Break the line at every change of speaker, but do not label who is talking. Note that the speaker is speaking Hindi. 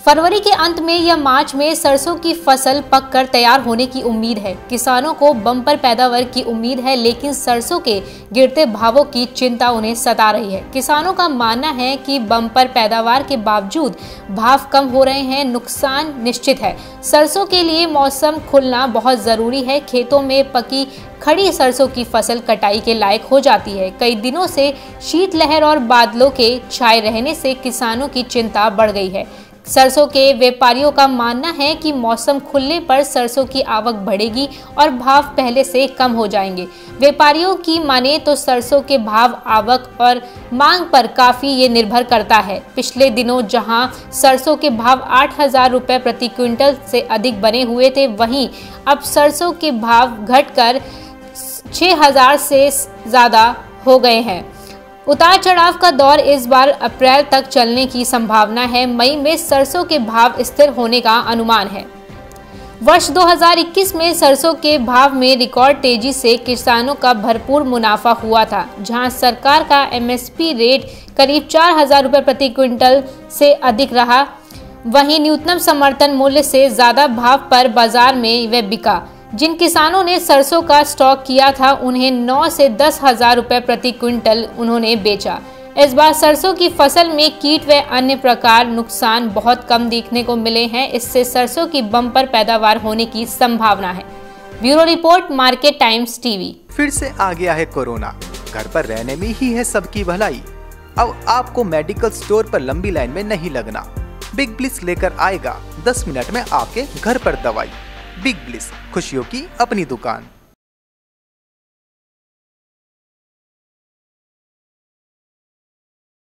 फरवरी के अंत में या मार्च में सरसों की फसल पककर तैयार होने की उम्मीद है। किसानों को बम्पर पैदावार की उम्मीद है, लेकिन सरसों के गिरते भावों की चिंता उन्हें सता रही है। किसानों का मानना है कि बम्पर पैदावार के बावजूद भाव कम हो रहे हैं, नुकसान निश्चित है। सरसों के लिए मौसम खुलना बहुत जरूरी है। खेतों में पकी खड़ी सरसों की फसल कटाई के लायक हो जाती है। कई दिनों से शीतलहर और बादलों के छाए रहने से किसानों की चिंता बढ़ गई है। सरसों के व्यापारियों का मानना है कि मौसम खुलने पर सरसों की आवक बढ़ेगी और भाव पहले से कम हो जाएंगे। व्यापारियों की माने तो सरसों के भाव आवक और मांग पर काफी ये निर्भर करता है। पिछले दिनों जहां सरसों के भाव 8,000 रुपए प्रति क्विंटल से अधिक बने हुए थे, वहीं अब सरसों के भाव घटकर 6,000 से ज्यादा हो गए हैं। उतार चढ़ाव का दौर इस बार अप्रैल तक चलने की संभावना है। मई में सरसों के भाव स्थिर होने का अनुमान है। वर्ष 2021 में सरसों के भाव में रिकॉर्ड तेजी से किसानों का भरपूर मुनाफा हुआ था, जहां सरकार का एमएसपी रेट करीब 4,000 रुपये प्रति क्विंटल से अधिक रहा। वहीं न्यूनतम समर्थन मूल्य से ज्यादा भाव पर बाजार में वह बिका। जिन किसानों ने सरसों का स्टॉक किया था, उन्हें 9 से 10,000 रुपये प्रति क्विंटल उन्होंने बेचा। इस बार सरसों की फसल में कीट व अन्य प्रकार नुकसान बहुत कम देखने को मिले हैं। इससे सरसों की बम्पर पैदावार होने की संभावना है। Bureau report, market times TV.
फिर से आ गया है कोरोना, घर पर रहने में ही है सबकी भलाई। अब आपको मेडिकल स्टोर पर लंबी लाइन में नहीं लगना। बिग ब्लिस लेकर आएगा 10 मिनट में आपके घर पर दवाई। बिग ब्लिस, खुशियों की अपनी दुकान।